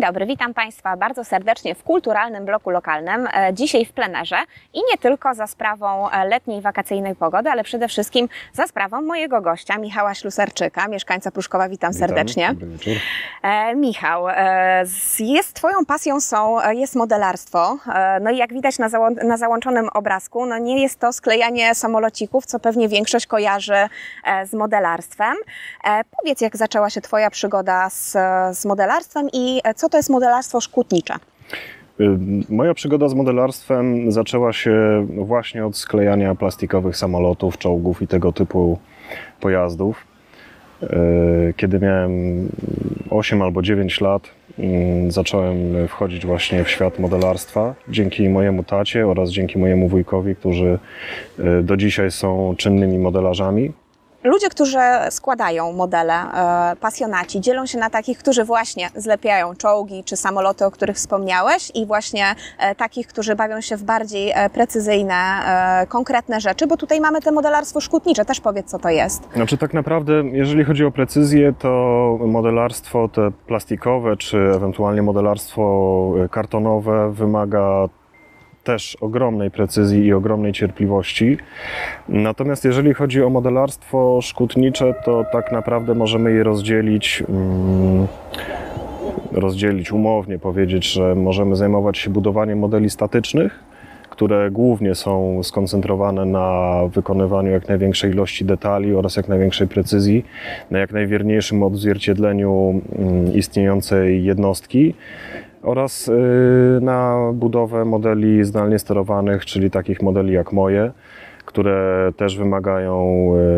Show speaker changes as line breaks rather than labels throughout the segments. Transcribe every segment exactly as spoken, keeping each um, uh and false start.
dobry, witam Państwa bardzo serdecznie w kulturalnym bloku lokalnym, dzisiaj w plenerze i nie tylko za sprawą letniej wakacyjnej pogody, ale przede wszystkim za sprawą mojego gościa, Michała Ślusarczyka, mieszkańca Pruszkowa. Witam, witam serdecznie.
Dobry wieczór.
E, Michał, e, jest Twoją pasją są, jest modelarstwo, e, no i jak widać na, załą na załączonym obrazku, no nie jest to sklejanie samolocików, co pewnie większość kojarzy e, z modelarstwem. E, powiedz, jak zaczęła się Twoja przygoda z, z modelarstwem i co to jest modelarstwo szkutnicze?
Moja przygoda z modelarstwem zaczęła się właśnie od sklejania plastikowych samolotów, czołgów i tego typu pojazdów. Kiedy miałem osiem albo dziewięć lat, zacząłem wchodzić właśnie w świat modelarstwa dzięki mojemu tacie oraz dzięki mojemu wujkowi, którzy do dzisiaj są czynnymi modelarzami.
Ludzie, którzy składają modele, e, pasjonaci, dzielą się na takich, którzy właśnie zlepiają czołgi czy samoloty, o których wspomniałeś, i właśnie e, takich, którzy bawią się w bardziej e, precyzyjne, e, konkretne rzeczy, bo tutaj mamy te modelarstwo szkutnicze. Też powiedz, co to jest.
Znaczy tak naprawdę, jeżeli chodzi o precyzję, to modelarstwo te plastikowe, czy ewentualnie modelarstwo kartonowe wymaga też ogromnej precyzji i ogromnej cierpliwości. Natomiast jeżeli chodzi o modelarstwo szkutnicze, to tak naprawdę możemy je rozdzielić, um, rozdzielić umownie, powiedzieć, że możemy zajmować się budowaniem modeli statycznych, które głównie są skoncentrowane na wykonywaniu jak największej ilości detali oraz jak największej precyzji, na jak najwierniejszym odzwierciedleniu um, istniejącej jednostki, oraz na budowę modeli zdalnie sterowanych, czyli takich modeli jak moje, które też wymagają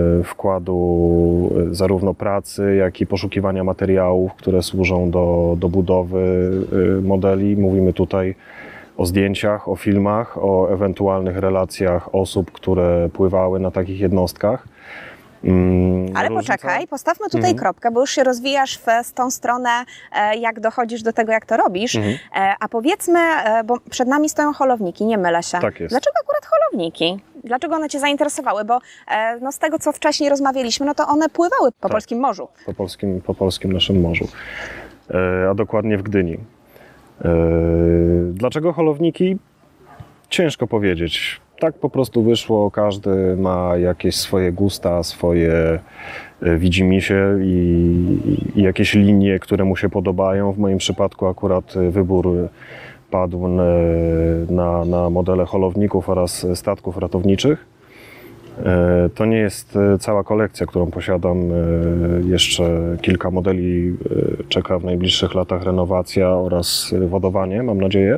wkładu zarówno pracy, jak i poszukiwania materiałów, które służą do, do budowy modeli. Mówimy tutaj o zdjęciach, o filmach, o ewentualnych relacjach osób, które pływały na takich jednostkach.
Ale różnica? Poczekaj, postawmy tutaj mhm. kropkę, bo już się rozwijasz w, w tą stronę, jak dochodzisz do tego, jak to robisz. Mhm. A powiedzmy, bo przed nami stoją holowniki, nie mylę się.
Tak jest.
Dlaczego akurat holowniki? Dlaczego one Cię zainteresowały? Bo no, z tego, co wcześniej rozmawialiśmy, no to one pływały po tak, polskim morzu.
Po polskim, po polskim naszym morzu, a dokładnie w Gdyni. Dlaczego holowniki? Ciężko powiedzieć. Tak po prostu wyszło, każdy ma jakieś swoje gusta, swoje widzimisię i, i jakieś linie, które mu się podobają. W moim przypadku akurat wybór padł na, na modele holowników oraz statków ratowniczych. To nie jest cała kolekcja, którą posiadam. Jeszcze kilka modeli czeka w najbliższych latach renowacja oraz wodowanie, mam nadzieję.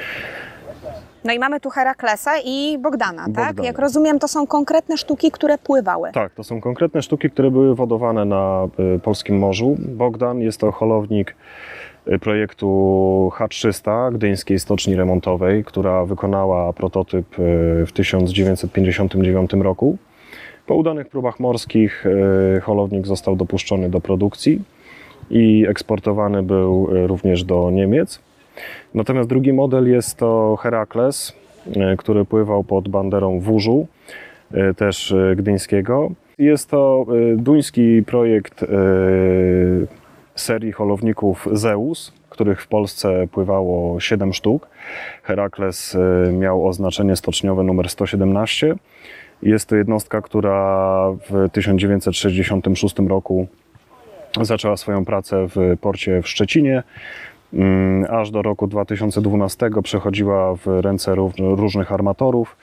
No i mamy tu Heraklesa i Bogdana,
Bogdana,
tak? Jak rozumiem, to są konkretne sztuki, które pływały.
Tak, to są konkretne sztuki, które były wodowane na y, polskim morzu. Bogdan jest to holownik y, projektu H trzysta Gdyńskiej Stoczni Remontowej, która wykonała prototyp y, w tysiąc dziewięćset pięćdziesiątym dziewiątym roku. Po udanych próbach morskich y, holownik został dopuszczony do produkcji i eksportowany był y, również do Niemiec. Natomiast drugi model jest to Herakles, który pływał pod banderą wóżu, też gdyńskiego. Jest to duński projekt serii holowników Zeus, których w Polsce pływało siedem sztuk. Herakles miał oznaczenie stoczniowe numer sto siedemnaście. Jest to jednostka, która w tysiąc dziewięćset sześćdziesiątym szóstym roku zaczęła swoją pracę w porcie w Szczecinie. Aż do roku dwa tysiące dwunastego przechodziła w ręce różnych armatorów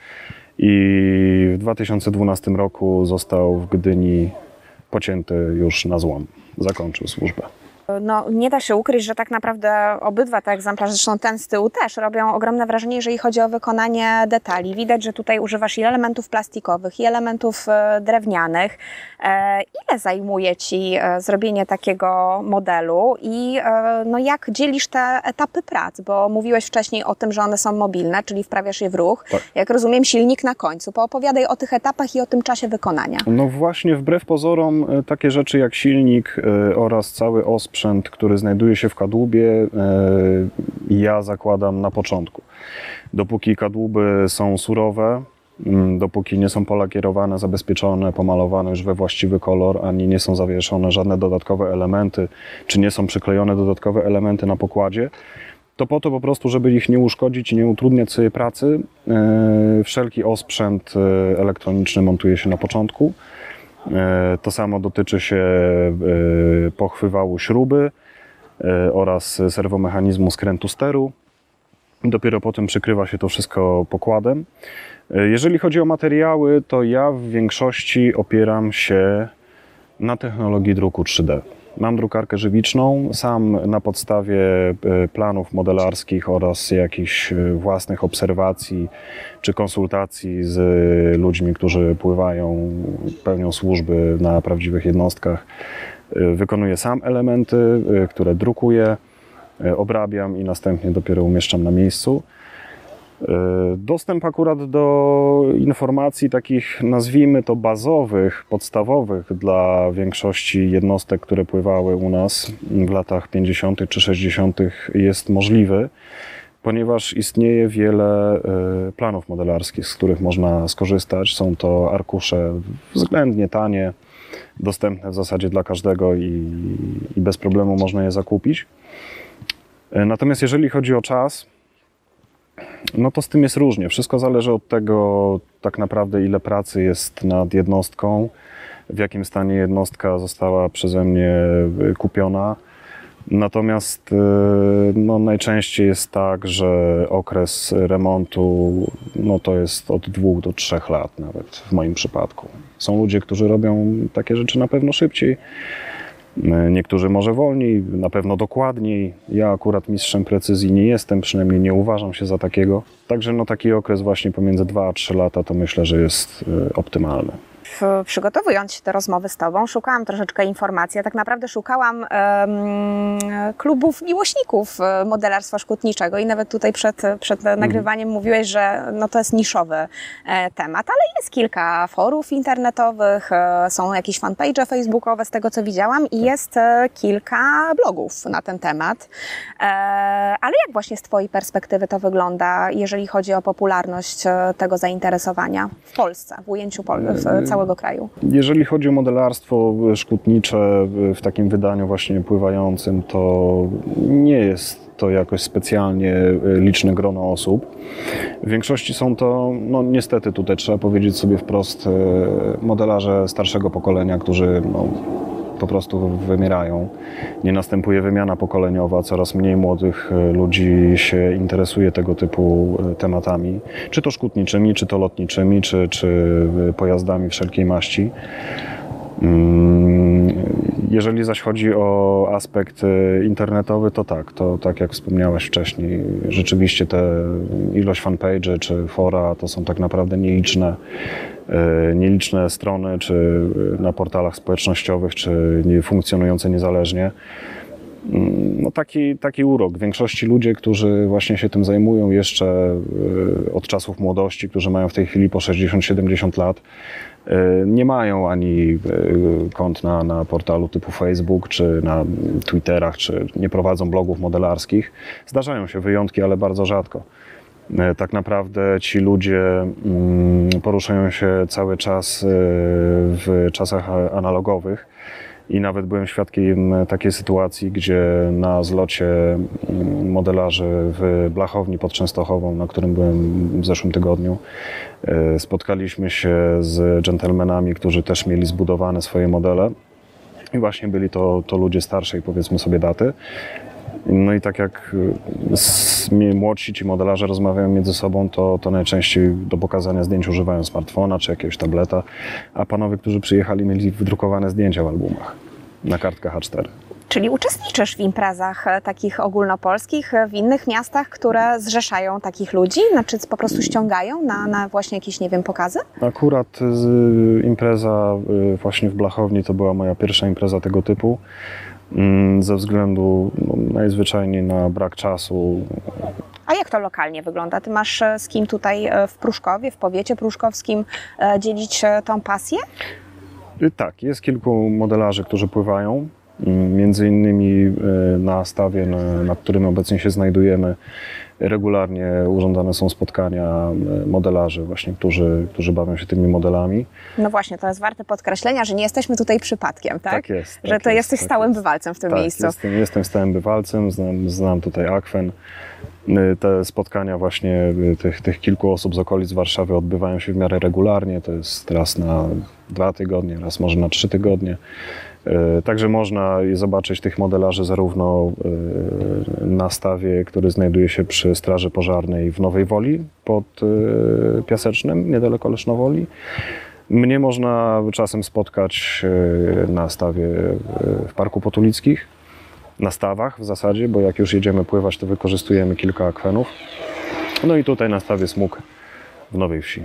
i w dwa tysiące dwunastym roku został w Gdyni pocięty już na złom. Zakończył służbę.
No, nie da się ukryć, że tak naprawdę obydwa te egzemplarze, zresztą ten z tyłu też, robią ogromne wrażenie, jeżeli chodzi o wykonanie detali. Widać, że tutaj używasz i elementów plastikowych, i elementów drewnianych. Ile zajmuje Ci zrobienie takiego modelu i no, jak dzielisz te etapy prac? Bo mówiłeś wcześniej o tym, że one są mobilne, czyli wprawiasz je w ruch. Tak. Jak rozumiem, silnik na końcu. Poopowiadaj o tych etapach i o tym czasie wykonania.
No właśnie, wbrew pozorom, takie rzeczy jak silnik oraz cały osprzęt, sprzęt, który znajduje się w kadłubie, ja zakładam na początku. Dopóki kadłuby są surowe, dopóki nie są polakierowane, zabezpieczone, pomalowane już we właściwy kolor, ani nie są zawieszone żadne dodatkowe elementy, czy nie są przyklejone dodatkowe elementy na pokładzie, to po to po prostu, żeby ich nie uszkodzić i nie utrudniać sobie pracy, wszelki osprzęt elektroniczny montuje się na początku. To samo dotyczy się pochwywału śruby oraz serwomechanizmu skrętu steru. Dopiero potem przykrywa się to wszystko pokładem. Jeżeli chodzi o materiały, to ja w większości opieram się na technologii druku trzy D. Mam drukarkę żywiczną, sam na podstawie planów modelarskich oraz jakichś własnych obserwacji czy konsultacji z ludźmi, którzy pływają, pełnią służby na prawdziwych jednostkach, wykonuję sam elementy, które drukuję, obrabiam i następnie dopiero umieszczam na miejscu. Dostęp akurat do informacji takich, nazwijmy to bazowych, podstawowych dla większości jednostek, które pływały u nas w latach pięćdziesiątych czy sześćdziesiątych jest możliwy, ponieważ istnieje wiele planów modelarskich, z których można skorzystać. Są to arkusze względnie tanie, dostępne w zasadzie dla każdego i, i bez problemu można je zakupić. Natomiast jeżeli chodzi o czas, no to z tym jest różnie. Wszystko zależy od tego tak naprawdę, ile pracy jest nad jednostką, w jakim stanie jednostka została przeze mnie kupiona. Natomiast no, najczęściej jest tak, że okres remontu no, to jest od dwóch do trzech lat nawet w moim przypadku. Są ludzie, którzy robią takie rzeczy na pewno szybciej. Niektórzy może wolniej, na pewno dokładniej. Ja akurat mistrzem precyzji nie jestem, przynajmniej nie uważam się za takiego. Także no taki okres właśnie pomiędzy dwa a trzy lata to myślę, że jest optymalny.
Przygotowując się do rozmowy z Tobą, szukałam troszeczkę informacji, a tak naprawdę szukałam um, klubów miłośników modelarstwa szkutniczego i nawet tutaj przed, przed mm. nagrywaniem mówiłeś, że no to jest niszowy e, temat, ale jest kilka forów internetowych, e, są jakieś fanpage facebookowe z tego, co widziałam i jest e, kilka blogów na ten temat. E, ale jak właśnie z Twojej perspektywy to wygląda, jeżeli chodzi o popularność tego zainteresowania w Polsce, w ujęciu Pol w całego kraju?
Jeżeli chodzi o modelarstwo szkutnicze w takim wydaniu właśnie pływającym, to nie jest to jakoś specjalnie liczne grono osób. W większości są to, no niestety tutaj trzeba powiedzieć sobie wprost, modelarze starszego pokolenia, którzy no, po prostu wymierają. Nie następuje wymiana pokoleniowa, coraz mniej młodych ludzi się interesuje tego typu tematami, czy to szkutniczymi, czy to lotniczymi, czy, czy pojazdami wszelkiej maści. Jeżeli zaś chodzi o aspekt internetowy, to tak, to tak jak wspomniałeś wcześniej, rzeczywiście te ilość fanpage'y czy fora to są tak naprawdę nieliczne, nieliczne strony, czy na portalach społecznościowych, czy nie funkcjonujące niezależnie. No taki, taki urok. W większości ludzie, którzy właśnie się tym zajmują jeszcze od czasów młodości, którzy mają w tej chwili po sześćdziesiąt siedemdziesiąt lat, nie mają ani kont na, na portalu typu Facebook, czy na Twitterach, czy nie prowadzą blogów modelarskich. Zdarzają się wyjątki, ale bardzo rzadko. Tak naprawdę ci ludzie poruszają się cały czas w czasach analogowych i nawet byłem świadkiem takiej sytuacji, gdzie na zlocie modelarzy w Blachowni pod Częstochową, na którym byłem w zeszłym tygodniu, spotkaliśmy się z dżentelmenami, którzy też mieli zbudowane swoje modele i właśnie byli to, to ludzie starszej, powiedzmy sobie, daty. No i tak jak z, młodsi ci modelarze rozmawiają między sobą, to, to najczęściej do pokazania zdjęć używają smartfona czy jakiegoś tableta, a panowie, którzy przyjechali, mieli wydrukowane zdjęcia w albumach na kartkach A cztery.
Czyli uczestniczysz w imprezach takich ogólnopolskich w innych miastach, które zrzeszają takich ludzi? Znaczy po prostu ściągają na, na właśnie jakieś, nie wiem, pokazy?
Akurat z, impreza właśnie w Blachowni to była moja pierwsza impreza tego typu. Ze względu no, najzwyczajniej na brak czasu.
A jak to lokalnie wygląda? Ty masz z kim tutaj w Pruszkowie, w powiecie pruszkowskim dzielić tą pasję?
Tak, jest kilku modelarzy, którzy pływają. Między innymi na stawie, na, na którym obecnie się znajdujemy, regularnie urządzane są spotkania modelarzy właśnie, którzy, którzy bawią się tymi modelami.
No właśnie, to jest warte podkreślenia, że nie jesteśmy tutaj przypadkiem, tak?
Tak jest.
Że
tak
to
jest,
jesteś
tak
stałym
jest.
bywalcem w tym
tak,
miejscu.
Jestem, jestem stałym bywalcem, znam, znam tutaj Akwen. Te spotkania właśnie tych, tych kilku osób z okolic Warszawy odbywają się w miarę regularnie. To jest raz na dwa tygodnie, raz może na trzy tygodnie. Także można zobaczyć tych modelarzy zarówno na stawie, który znajduje się przy Straży Pożarnej w Nowej Woli pod Piasecznem, niedaleko Lesznowoli. Mnie można czasem spotkać na stawie w Parku Potulickich, na stawach w zasadzie, bo jak już jedziemy pływać, to wykorzystujemy kilka akwenów. No i tutaj na stawie Smug w Nowej Wsi.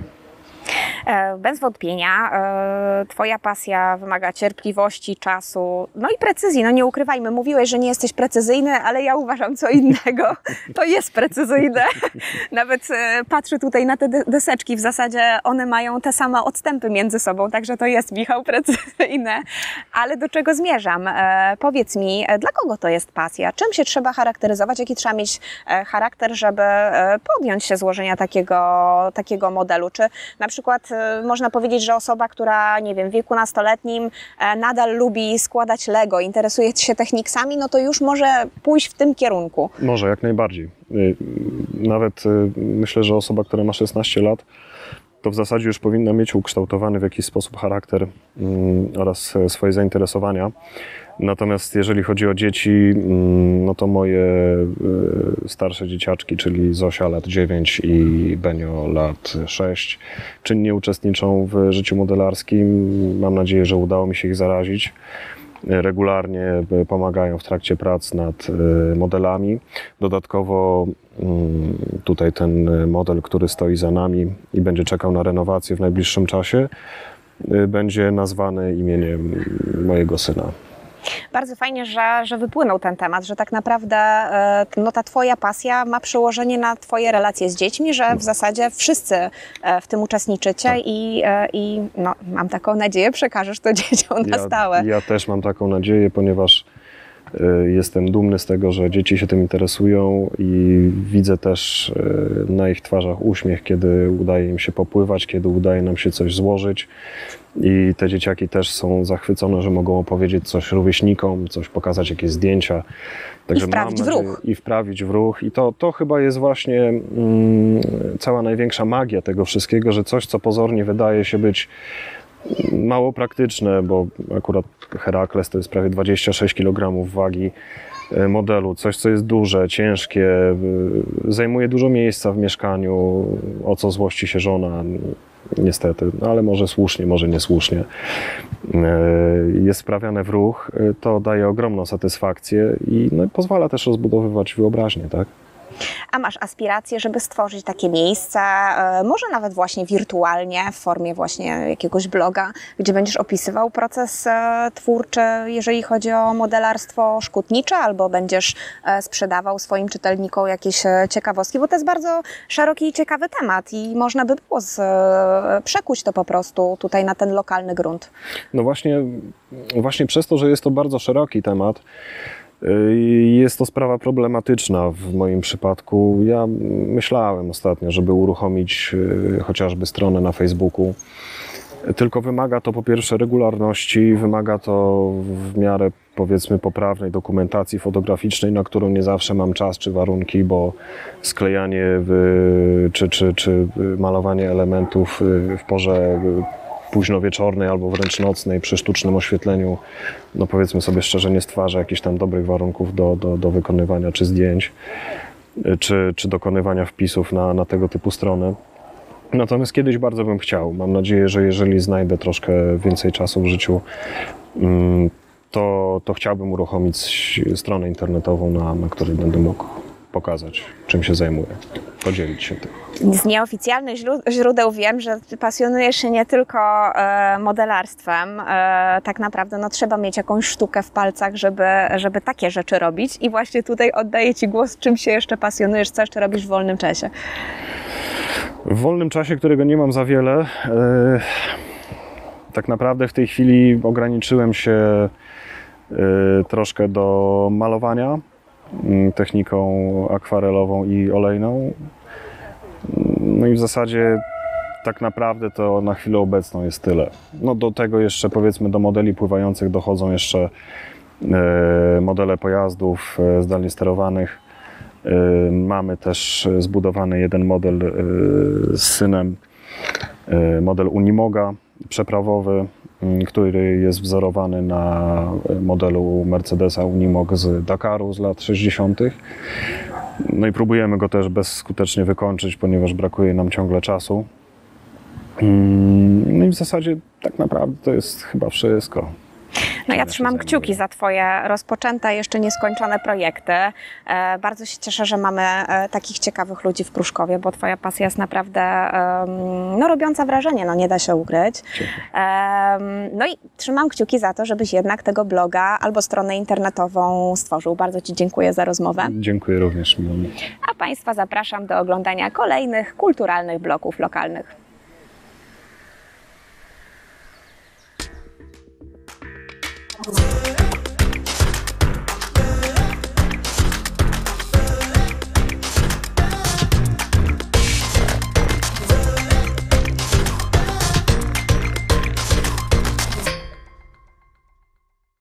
Bez wątpienia Twoja pasja wymaga cierpliwości, czasu, no i precyzji. No nie ukrywajmy, mówiłeś, że nie jesteś precyzyjny, ale ja uważam co innego. To jest precyzyjne. Nawet patrzę tutaj na te deseczki, w zasadzie one mają te same odstępy między sobą, także to jest, Michał, precyzyjne. Ale do czego zmierzam? Powiedz mi, dla kogo to jest pasja? Czym się trzeba charakteryzować? Jaki trzeba mieć charakter, żeby podjąć się złożenia takiego, takiego modelu? Czy na przykład można powiedzieć, że osoba, która, nie wiem, w wieku nastoletnim nadal lubi składać Lego, interesuje się techniksami, no to już może pójść w tym kierunku.
Może, jak najbardziej. Nawet myślę, że osoba, która ma szesnaście lat, to w zasadzie już powinna mieć ukształtowany w jakiś sposób charakter oraz swoje zainteresowania. Natomiast jeżeli chodzi o dzieci, no to moje starsze dzieciaczki, czyli Zosia lat dziewięć i Benio lat sześć, czynnie uczestniczą w życiu modelarskim. Mam nadzieję, że udało mi się ich zarazić. Regularnie pomagają w trakcie prac nad modelami. Dodatkowo tutaj ten model, który stoi za nami i będzie czekał na renowację w najbliższym czasie, będzie nazwany imieniem mojego syna.
Bardzo fajnie, że, że wypłynął ten temat, że tak naprawdę no, ta Twoja pasja ma przełożenie na Twoje relacje z dziećmi, że w zasadzie wszyscy w tym uczestniczycie
tak.
i, i no, mam taką nadzieję, przekażesz to dzieciom na
ja,
stałe.
Ja też mam taką nadzieję, ponieważ jestem dumny z tego, że dzieci się tym interesują i widzę też na ich twarzach uśmiech, kiedy udaje im się popływać, kiedy udaje nam się coś złożyć. I te dzieciaki też są zachwycone, że mogą opowiedzieć coś rówieśnikom, coś pokazać, jakieś zdjęcia.
Także I wprawić mam nadzieję, w ruch.
I wprawić w ruch. I to, to chyba jest właśnie mm, cała największa magia tego wszystkiego, że coś, co pozornie wydaje się być mało praktyczne, bo akurat Herakles to jest prawie dwadzieścia sześć kilogramów wagi modelu, coś, co jest duże, ciężkie, zajmuje dużo miejsca w mieszkaniu, o co złości się żona, niestety, no ale może słusznie, może niesłusznie, jest wprawiane w ruch, to daje ogromną satysfakcję i no, pozwala też rozbudowywać wyobraźnię, tak?
A masz aspiracje, żeby stworzyć takie miejsca, może nawet właśnie wirtualnie, w formie właśnie jakiegoś bloga, gdzie będziesz opisywał proces twórczy, jeżeli chodzi o modelarstwo szkutnicze, albo będziesz sprzedawał swoim czytelnikom jakieś ciekawostki, bo to jest bardzo szeroki i ciekawy temat i można by było z, przekuć to po prostu tutaj na ten lokalny grunt.
No właśnie, właśnie przez to, że jest to bardzo szeroki temat, jest to sprawa problematyczna w moim przypadku. Ja myślałem ostatnio, żeby uruchomić chociażby stronę na Facebooku. Tylko wymaga to po pierwsze regularności, wymaga to w miarę powiedzmy poprawnej dokumentacji fotograficznej, na którą nie zawsze mam czas czy warunki, bo sklejanie czy, czy, czy malowanie elementów w porze późno wieczornej albo wręcz nocnej przy sztucznym oświetleniu, no powiedzmy sobie szczerze, nie stwarza jakichś tam dobrych warunków do, do, do wykonywania czy zdjęć, czy, czy dokonywania wpisów na, na tego typu strony. Natomiast kiedyś bardzo bym chciał. Mam nadzieję, że jeżeli znajdę troszkę więcej czasu w życiu, to, to chciałbym uruchomić stronę internetową, na, na której będę mógł pokazać, czym się zajmuję, podzielić się tym.
Z nieoficjalnych źródeł wiem, że pasjonujesz się nie tylko e, modelarstwem. E, tak naprawdę no, trzeba mieć jakąś sztukę w palcach, żeby, żeby takie rzeczy robić. I właśnie tutaj oddaję Ci głos, czym się jeszcze pasjonujesz, co jeszcze robisz w wolnym czasie.
W wolnym czasie, którego nie mam za wiele, e, tak naprawdę w tej chwili ograniczyłem się troszkę do malowania y, techniką akwarelową i olejną. No i w zasadzie tak naprawdę to na chwilę obecną jest tyle. No do tego jeszcze powiedzmy do modeli pływających dochodzą jeszcze y, modele pojazdów y, zdalnie sterowanych. Y, mamy też zbudowany jeden model y, z synem, y, model Unimoga przeprawowy, y, który jest wzorowany na modelu Mercedesa Unimog z Dakaru z lat sześćdziesiątych. No i próbujemy go też bezskutecznie wykończyć, ponieważ brakuje nam ciągle czasu. No i w zasadzie tak naprawdę to jest chyba wszystko.
No ja trzymam kciuki za Twoje rozpoczęte, jeszcze nieskończone projekty. E, bardzo się cieszę, że mamy e, takich ciekawych ludzi w Pruszkowie, bo Twoja pasja jest naprawdę e, no, robiąca wrażenie, no nie da się ukryć. E, no i trzymam kciuki za to, żebyś jednak tego bloga albo stronę internetową stworzył. Bardzo Ci dziękuję za rozmowę.
Dziękuję również, miło mi.
A Państwa zapraszam do oglądania kolejnych kulturalnych bloków lokalnych.
Yeah.